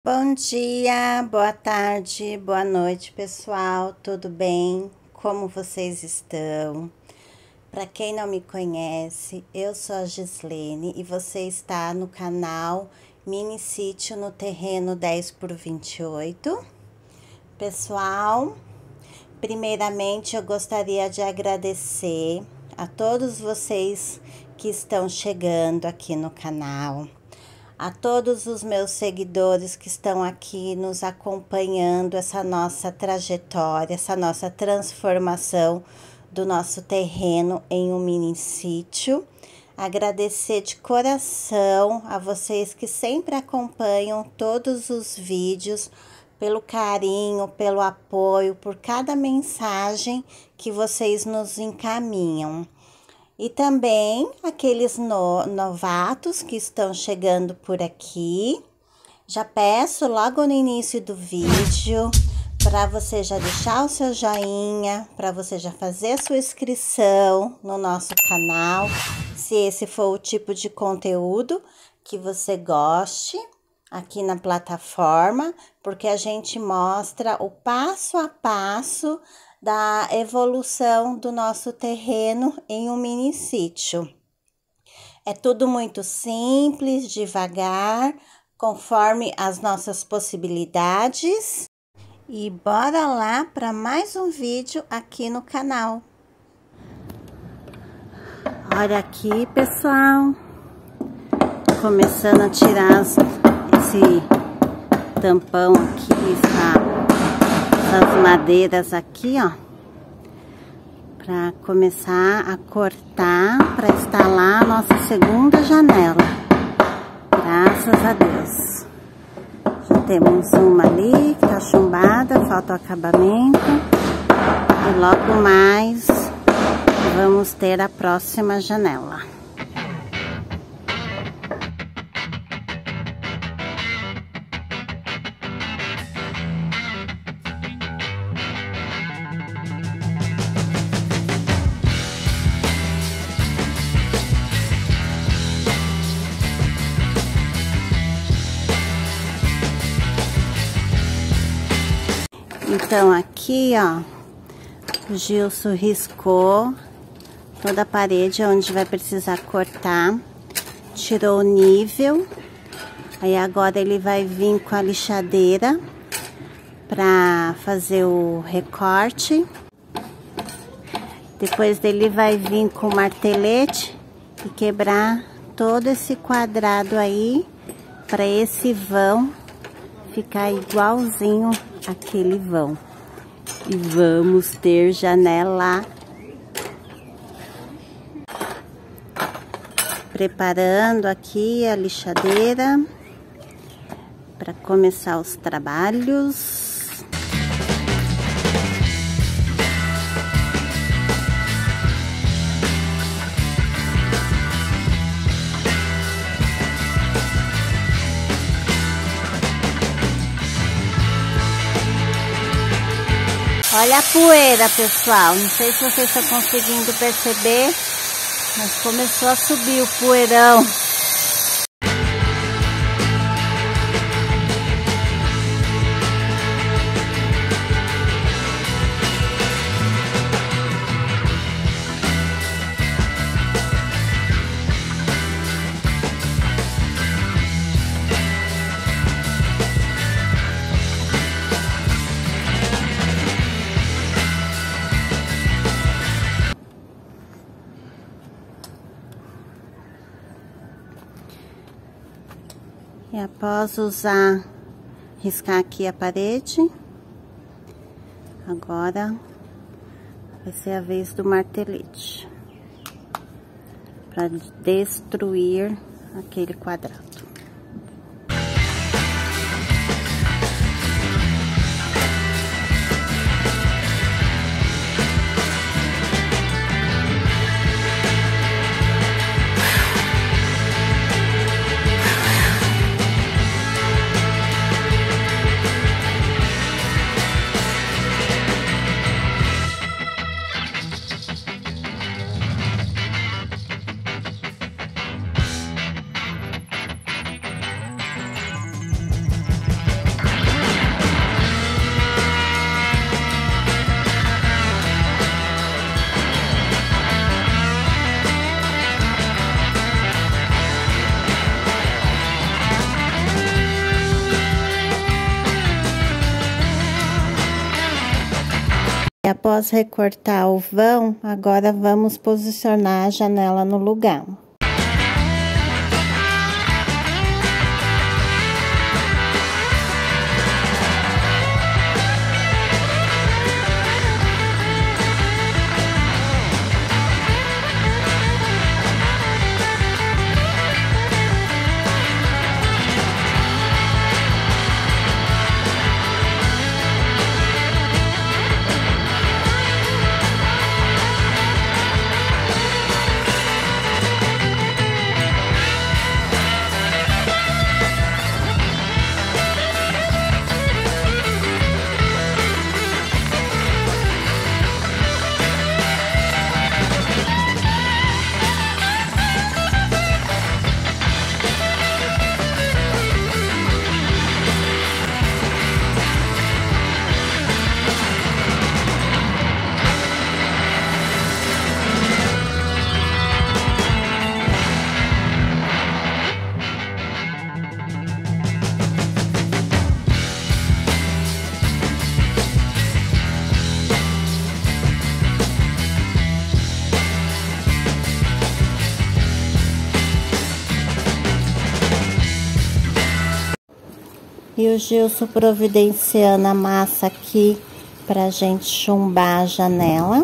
Bom dia, boa tarde, boa noite, pessoal. Tudo bem? Como vocês estão? Para quem não me conhece, eu sou a Gislene e você está no canal Mini Sítio no Terreno 10x28. Pessoal, primeiramente eu gostaria de agradecer a todos vocês que estão chegando aqui no canal. A todos os meus seguidores que estão aqui nos acompanhando essa nossa trajetória, essa nossa transformação do nosso terreno em um mini sítio. Agradecer de coração a vocês que sempre acompanham todos os vídeos, pelo carinho, pelo apoio, por cada mensagem que vocês nos encaminham. E também aqueles novatos que estão chegando por aqui. Já peço logo no início do vídeo para você já deixar o seu joinha, para você já fazer a sua inscrição no nosso canal, se esse for o tipo de conteúdo que você goste aqui na plataforma, porque a gente mostra o passo a passo da evolução do nosso terreno em um mini sítio. É tudo muito simples, devagar, conforme as nossas possibilidades. E bora lá para mais um vídeo aqui no canal. Olha aqui, pessoal, começando a tirar esse tampão aqui, essas madeiras aqui, ó, para começar a cortar para instalar a nossa segunda janela. Graças a Deus. Já temos uma ali que tá chumbada, falta o acabamento. E logo mais vamos ter a próxima janela. Então, aqui, ó, o Gilson riscou toda a parede onde vai precisar cortar, tirou o nível, aí agora ele vai vir com a lixadeira para fazer o recorte. Depois dele vai vir com o martelete e quebrar todo esse quadrado aí, para esse vão ficar igualzinho aquele vão. E vamos ter janela. Preparando aqui a lixadeira para começar os trabalhos. Olha a poeira, pessoal. Não sei se vocês estão conseguindo perceber, mas começou a subir o poeirão. E após riscar aqui a parede, agora vai ser a vez do martelete para destruir aquele quadrado. após recortar o vão, agora vamos posicionar a janela no lugar. E o Gilson providenciando a massa aqui pra gente chumbar a janela.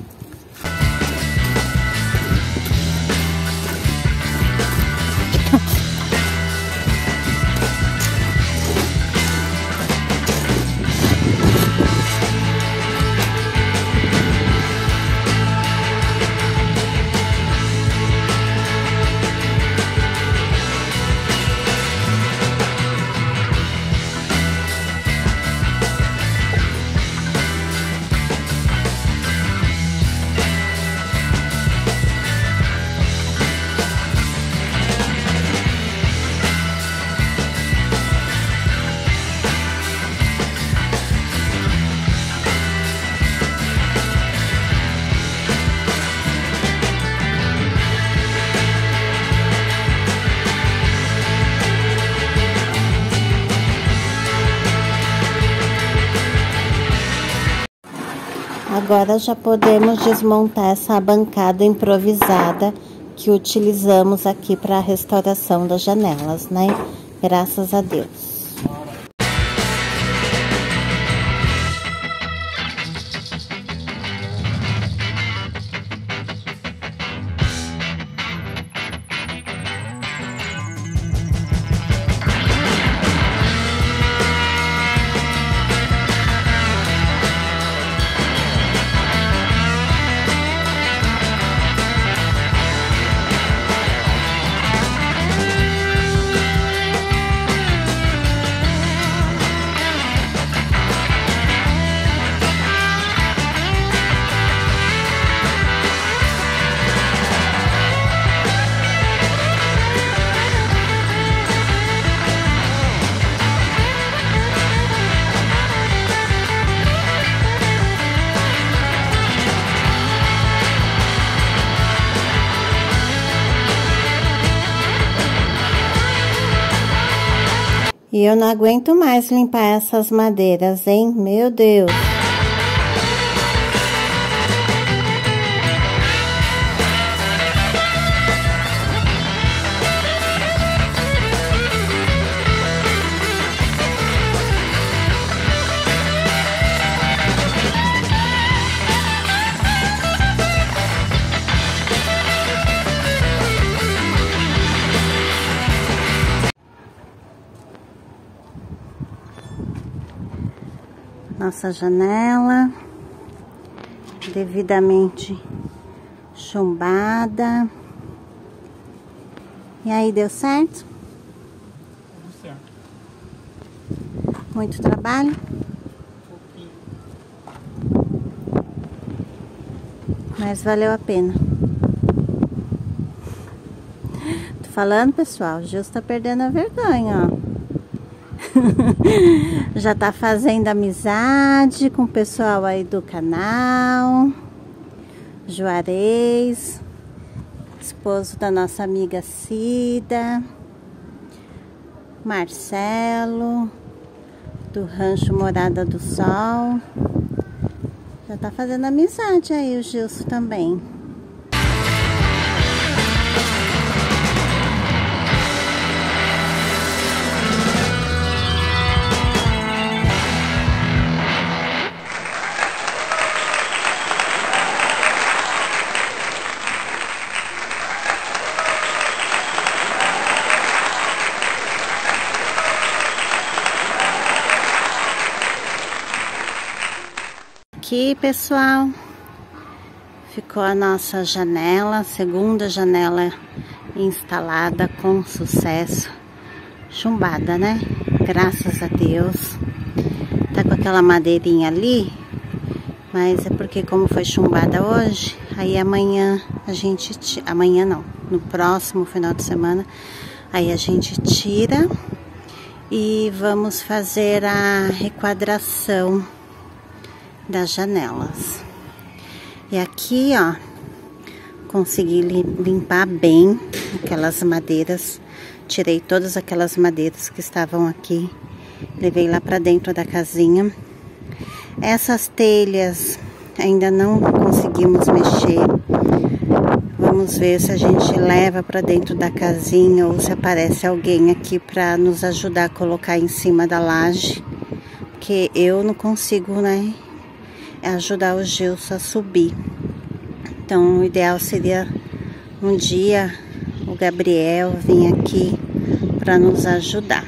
Agora já podemos desmontar essa bancada improvisada que utilizamos aqui para a restauração das janelas, né? Graças a Deus. E eu não aguento mais limpar essas madeiras, hein? Meu Deus! Nossa janela devidamente chumbada. E aí, deu certo? Tudo certo. Muito trabalho? Pouquinho. Mas valeu a pena. Tô falando, pessoal, o Gilson tá perdendo a vergonha, ó. Já tá fazendo amizade com o pessoal aí do canal. Juarez, esposo da nossa amiga Cida. Marcelo, do Rancho Morada do Sol. Já tá fazendo amizade aí o Gilson também. Aqui, pessoal, ficou a nossa janela, segunda janela instalada com sucesso. Chumbada, né? Graças a Deus. Tá com aquela madeirinha ali, mas é porque como foi chumbada hoje, aí amanhã a gente... Amanhã não, no próximo final de semana, aí a gente tira e vamos fazer a requadração das janelas. E aqui, ó, consegui limpar bem aquelas madeiras. Tirei todas aquelas madeiras que estavam aqui, levei lá para dentro da casinha. Essas telhas ainda não conseguimos mexer. Vamos ver se a gente leva para dentro da casinha ou se aparece alguém aqui para nos ajudar a colocar em cima da laje, porque eu não consigo, né, ajudar o Gilson a subir. Então o ideal seria um dia o Gabriel vir aqui para nos ajudar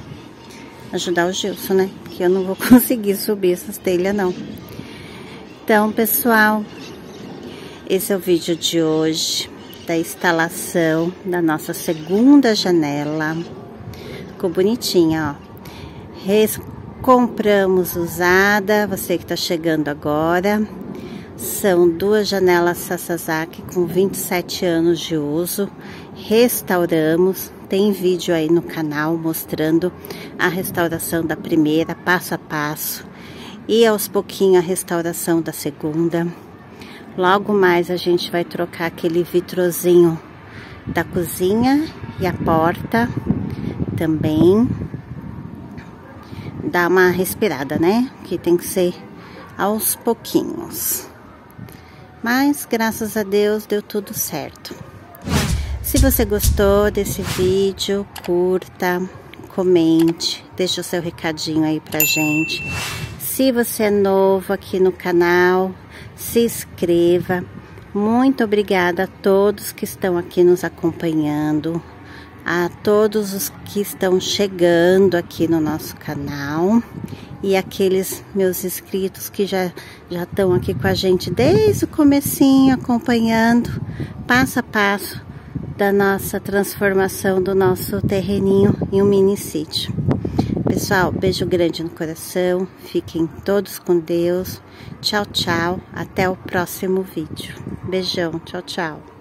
o Gilson, né, porque eu não vou conseguir subir essas telhas não. Então, pessoal, esse é o vídeo de hoje da instalação da nossa segunda janela. Ficou bonitinha, ó. Compramos usada, você que está chegando agora. São duas janelas Sasazaki com 27 anos de uso. Restauramos, tem vídeo aí no canal mostrando a restauração da primeira, passo a passo. E aos pouquinhos a restauração da segunda. Logo mais a gente vai trocar aquele vitrozinho da cozinha e a porta também. Dá uma respirada, né? Que tem que ser aos pouquinhos. Mas, graças a Deus, deu tudo certo. Se você gostou desse vídeo, curta, comente, deixa o seu recadinho aí pra gente. Se você é novo aqui no canal, se inscreva. Muito obrigada a todos que estão aqui nos acompanhando. A todos os que estão chegando aqui no nosso canal e aqueles meus inscritos que já estão aqui com a gente desde o comecinho, acompanhando passo a passo da nossa transformação do nosso terreninho em um mini sítio. Pessoal, beijo grande no coração, fiquem todos com Deus, tchau, tchau, até o próximo vídeo. Beijão, tchau, tchau.